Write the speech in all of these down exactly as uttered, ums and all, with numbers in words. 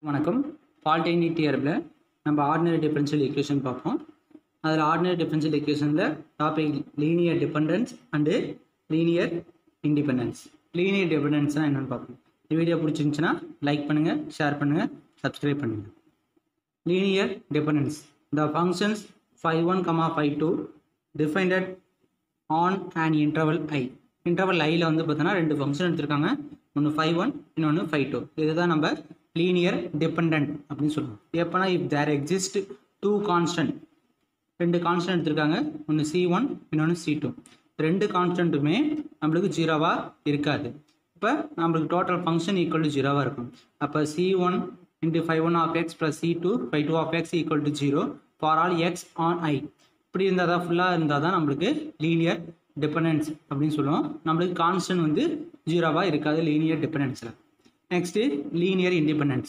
வணக்கம். பாலிடெக்னிக் டியர்பில் நம்ம ordinary differential equation பார்ப்போம். அதில் ஆர்டினரி டிஃபரன்ஷியல் ஈக்குவேஷனில் topic linear dependence and linear independence. Linear டிபெண்டன்ஸ்னால் என்னென்னு பார்ப்போம். இந்த வீடியோ பிடிச்சிருந்துச்சுன்னா லைக் பண்ணுங்கள், ஷேர் பண்ணுங்கள், சப்ஸ்கிரைப் பண்ணுங்கள். Linear dependence. The functions five one comma five two defined on and interval I. Interval ஐயில் வந்து பார்த்தோன்னா ரெண்டு ஃபங்க்ஷன் எடுத்திருக்காங்க. ஒன்று ஃபைவ் ஒன், இன்னொன்று ஃபைவ் டூ. இதுதான் நம்ம லீனியர் டிபெண்டன்ட் அப்படின்னு சொல்லுவோம். எப்போனா if there exist two constant, ரெண்டு கான்ஸ்டன்ட் எடுத்திருக்காங்க, ஒன்று சி ஒன், இன்னொன்று சி டூ. ரெண்டு கான்ஸ்டன்ட்டுமே நம்மளுக்கு ஜீரோவாக இருக்காது. இப்போ நம்மளுக்கு டோட்டல் ஃபங்க்ஷன் ஈக்குவல் டு ஜீரோவாக இருக்கும். அப்போ C one into five one of X plus C two five two of X equal to zero for all X on I. இப்படி இருந்தால் தான் ஃபுல்லாக இருந்தால் தான் நம்மளுக்கு லீனியர் டிபெண்டன்ஸ் அப்படின்னு சொல்லுவோம். நம்மளுக்கு கான்ஸ்டன்ட் வந்து ஜீரோவாக இருக்காது லீனியர் டிபெண்டன்ஸில். Next, linear independence.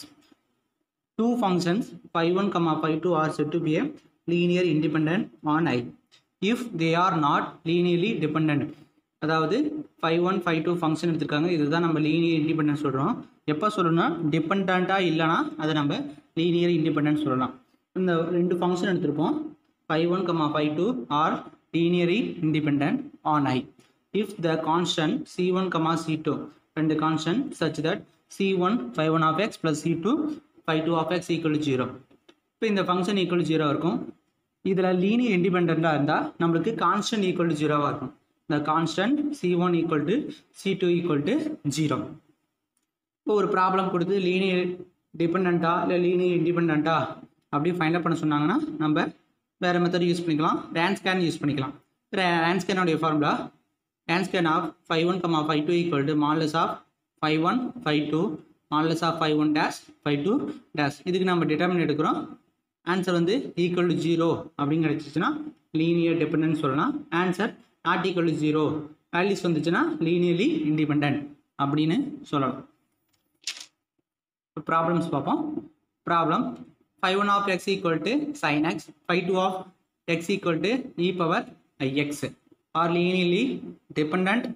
Two functions phi one comma phi two are said to be a linear independent on I if they are not linearly dependent. அதாவது phi one phi two function எடுத்துருக்காங்க, இதுதான் நம்ம linear independence சொல்கிறோம். எப்போ சொல்லணும்னா டிபெண்ட்டாக இல்லைனா அதை நம்ம லீனியர் இண்டிபெண்டன்ஸ் சொல்லலாம். இந்த ரெண்டு ஃபங்க்ஷன் எடுத்திருப்போம், phi one comma phi two are linearly independent on I if the constant c one comma c two ரெண்டு constant such that c one phi one of x plus c two phi two of x equal to zero. இப்போ இந்த function equal to zero இருக்கும். இதில் linear இண்டிபெண்ட்டாக இருந்தால் நம்மளுக்கு constant equal to ஜீரோவாக இருக்கும். இந்த constant C one equal to C two equal to zero. இப்போ ஒரு ப்ராப்ளம் கொடுத்து லீனியர் டிபெண்டா இல்லை லீனியர் இண்டிபெண்டா அப்படி ஃபைண்ட் அவுட் பண்ண சொன்னாங்கன்னா நம்ம வேறு மெத்தட் யூஸ் பண்ணிக்கலாம். ரேன் ஸ்கேன் யூஸ் பண்ணிக்கலாம். ரேன் ஸ்கேனோடைய formula Wronskian of five one comma five two equal to modulus of five one five two modulus of five one dash five two dash. இதுக்கு நம்ம டிட்டர்மின் எடுக்கிறோம். ஆன்சர் வந்து equal to zero அப்படின்னு கிடச்சிச்சுன்னா linear dependence சொல்லலாம். Answer not equal to zero values வந்துச்சுன்னா linearly independent அப்படின்னு சொல்லலாம். ப்ராப்ளம்ஸ் பார்ப்போம். Problem five one of X equal to sine X five two of X equal to E power IX are linearly dependent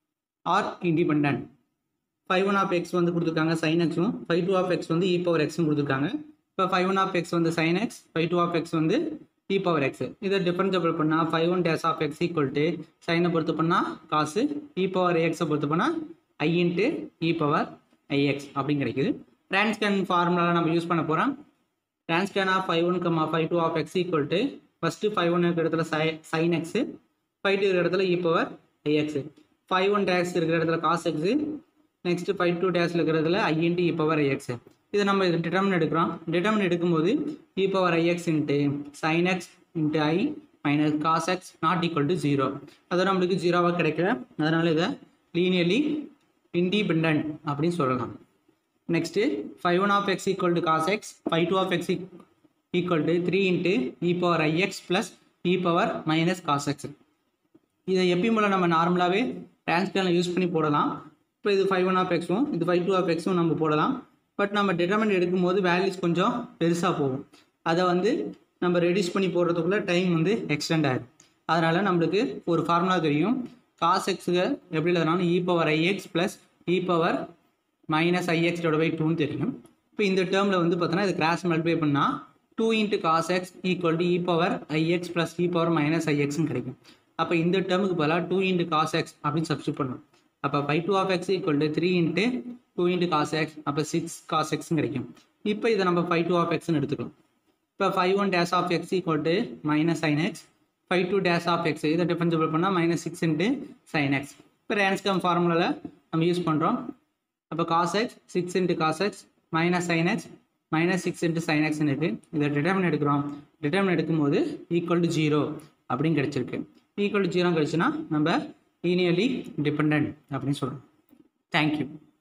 or independent. Five one of X வந்து கொடுத்துருக்காங்க sign எக்ஸும், five two of X வந்து E power எக்ஸும் கொடுத்துருக்காங்க. இப்போ five one of X வந்து sine X, five two of X வந்து E power X. இதை டிஃபரன்ஷியபிள் பண்ணால் five one dash of X equal to சைனை பொறுத்து பண்ணால் காசு, இ பவர் எக்ஸை பொறுத்து பண்ணால் I into E power IX அப்படின்னு கிடைக்குது. டிரான்ஸ்கேன் ஃபார்முலாவில் நம்ம யூஸ் பண்ண போகிறோம். Wronskian of five one comma five two of X equal to first five one இருக்கிற இடத்துல sine sine x, five two இருக்கிற இடத்துல E power IX, five one dash இருக்கிற இடத்துல cos X, next five two டேஷில் இருக்கிறதுல I into E power IX. இதை நம்ம டிட்டர்மின் எடுக்கிறோம். டிட்டர்மின் எடுக்கும்போது E power IX into sine X into I minus cos X not equal to zero. அது நம்மளுக்கு ஜீரோவாக கிடைக்கல, அதனால் இதை லீனியர்லி இண்டிபெண்டன்ட் அப்படின்னு சொல்லலாம். Next five one of X equal to cos X, five two of X equal to three into E power IX plus E power minus cos X. இதை எப்பயும் போல் நம்ம நார்மலாகவே டிரான்ஸ்கேனில் யூஸ் பண்ணி போடலாம். இப்போ இது ஃபைவ் ஒன் ஆஃப் எக்ஸும் இது ஃபைவ் டூ ஆஃப் எக்ஸும் நம்ம போடலாம். பட் நம்ம டிட்டர்மின் எடுக்கும்போது வேல்யூஸ் கொஞ்சம் பெருசாக போகும். அதை வந்து நம்ம ரெடியூஸ் பண்ணி போடுறதுக்குள்ளே டைம் வந்து எக்ஸ்டெண்ட் ஆகிடும். அதனால் நம்மளுக்கு ஒரு ஃபார்முலா தெரியும். காஸ் எக்ஸுக்கு எப்படி எழுதுனாலும் E power IX plus E power minus IX by டூன்னு தெரியும். இப்போ இந்த டேர்மில் வந்து பார்த்தோன்னா இது கிராஸ் மல்டிப்ளை பண்ணால் two into cos X equal to E power IX plus E power minus ஐஎக்ஸ்ன்னு கிடைக்கும். அப்போ இந்த டேர்முக்கு பதிலாக டூ இன்ட்டு காஸ் எக்ஸ் அப்படின்னு சப்ஸ்டியூட் பண்ணணும். அப்போ five two of X equal to three into two into cos X, அப்போ சிக்ஸ் காஸ் எக்ஸ்ன்னு கிடைக்கும். இப்போ இதை நம்ம ஃபைவ் டூ ஆஃப் எக்ஸ்ன்னு எடுத்துக்கலாம். இப்போ five one dash of X equal to minus sine X, five two dash of X இதை டிஃபரன்ஷியபிள் பண்ணால் minus six into sine X. இப்போ ரேன்ஸ்கம் ஃபார்முலாவில் நம்ம யூஸ் பண்ணுறோம். அப்போ cos X six into cos X minus sine X minus six into sine எக்ஸ்ன்னு இருக்குது. இதை டிட்டர்மின் எடுக்கிறோம். டிட்டர்மின் எடுக்கும்போது ஈக்குவல் டு ஜீரோ அப்படின்னு கிடச்சிருக்கு. ஈக்குவல் டு ஜீரோ கிடச்சுன்னா நம்ம லீனியர்லி டிபெண்டன்ட் அப்படின்னு சொல்கிறோம். தேங்க்யூ.